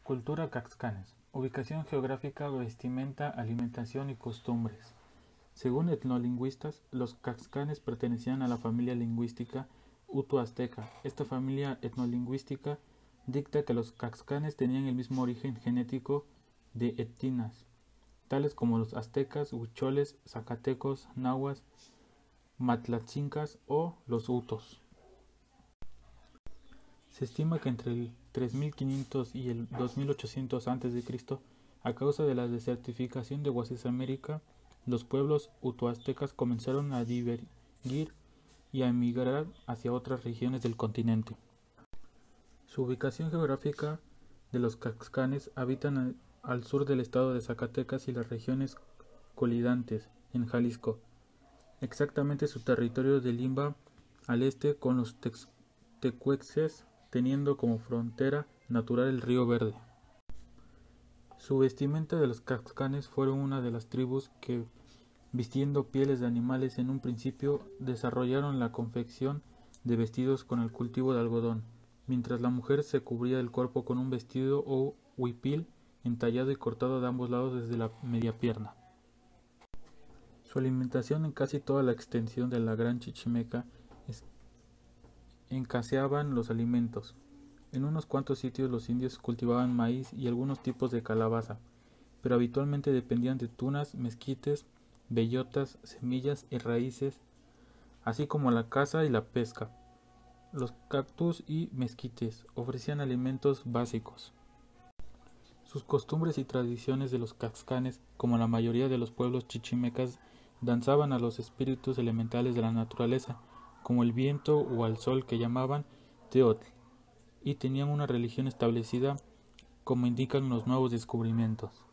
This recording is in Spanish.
Cultura Caxcanes. Ubicación geográfica, vestimenta, alimentación y costumbres. Según etnolingüistas, los Caxcanes pertenecían a la familia lingüística Uto-Azteca. Esta familia etnolingüística dicta que los Caxcanes tenían el mismo origen genético de etnias, tales como los aztecas, huicholes, zacatecos, nahuas, matlatzincas o los hutos. Se estima que entre el 3500 y el 2800 a.C., a causa de la desertificación de Huasisamérica, los pueblos utoaztecas comenzaron a divergir y a emigrar hacia otras regiones del continente. Su ubicación geográfica de los Caxcanes habitan al sur del estado de Zacatecas y las regiones colindantes, en Jalisco. Exactamente su territorio delimba al este con los tecuexes, teniendo como frontera natural el Río Verde. Su vestimenta de los Caxcanes fueron una de las tribus que, vistiendo pieles de animales en un principio, desarrollaron la confección de vestidos con el cultivo de algodón, mientras la mujer se cubría el cuerpo con un vestido o huipil entallado y cortado de ambos lados desde la media pierna. Su alimentación en casi toda la extensión de la Gran Chichimeca escaseaban los alimentos. En unos cuantos sitios los indios cultivaban maíz y algunos tipos de calabaza, pero habitualmente dependían de tunas, mezquites, bellotas, semillas y raíces, así como la caza y la pesca. Los cactus y mezquites ofrecían alimentos básicos. Sus costumbres y tradiciones de los Caxcanes, como la mayoría de los pueblos chichimecas, danzaban a los espíritus elementales de la naturaleza, como el viento o al sol que llamaban Teotl, y tenían una religión establecida como indican los nuevos descubrimientos.